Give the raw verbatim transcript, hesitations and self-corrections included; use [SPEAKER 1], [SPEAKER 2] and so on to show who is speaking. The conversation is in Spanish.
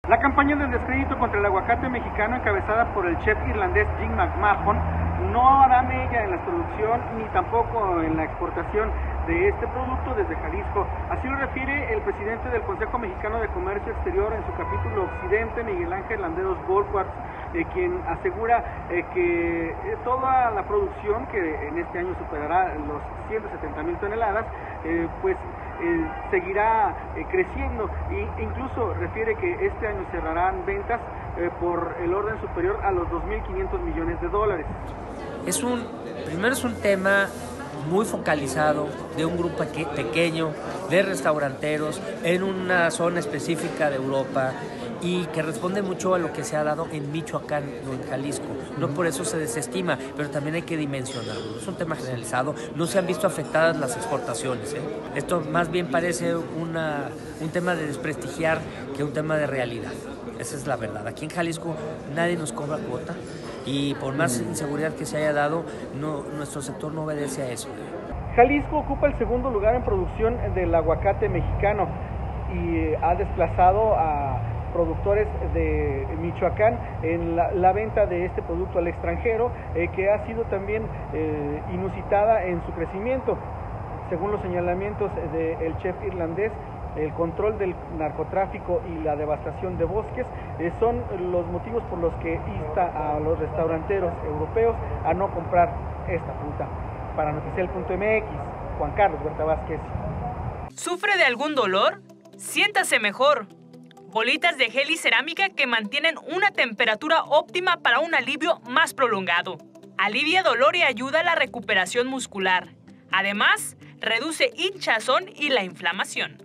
[SPEAKER 1] La campaña del descrédito contra el aguacate mexicano, encabezada por el chef irlandés Jim McMahon, no hará mella en la producción ni tampoco en la exportación de este producto desde Jalisco. Así lo refiere el presidente del Consejo Mexicano de Comercio Exterior en su capítulo Occidente, Miguel Ángel Landeros Bolquarts, eh, quien asegura eh, que eh, toda la producción, que en este año superará los ciento setenta mil toneladas, eh, pues eh, seguirá eh, creciendo, e incluso refiere que este año cerrarán ventas eh, por el orden superior a los dos mil quinientos millones de dólares.
[SPEAKER 2] Es un, primero es un tema muy focalizado de un grupo pequeño de restauranteros en una zona específica de Europa y que responde mucho a lo que se ha dado en Michoacán, no en Jalisco. No por eso se desestima, pero también hay que dimensionarlo. Es un tema generalizado, no se han visto afectadas las exportaciones, ¿eh? Esto más bien parece una, un tema de desprestigiar que un tema de realidad. Esa es la verdad. Aquí en Jalisco nadie nos cobra cuota y por más inseguridad que se haya dado, no, nuestro sector no obedece a eso.
[SPEAKER 1] Jalisco ocupa el segundo lugar en producción del aguacate mexicano y ha desplazado a productores de Michoacán en la, la venta de este producto al extranjero, eh, que ha sido también eh, inusitada en su crecimiento. Según los señalamientos del chef irlandés, el control del narcotráfico y la devastación de bosques eh, son los motivos por los que insta a los restauranteros europeos a no comprar esta fruta. Para Noticiel punto M X, Juan Carlos Huerta Vázquez.
[SPEAKER 3] ¿Sufre de algún dolor? Siéntase mejor. Bolitas de gel y cerámica que mantienen una temperatura óptima para un alivio más prolongado. Alivia dolor y ayuda a la recuperación muscular. Además, reduce hinchazón y la inflamación.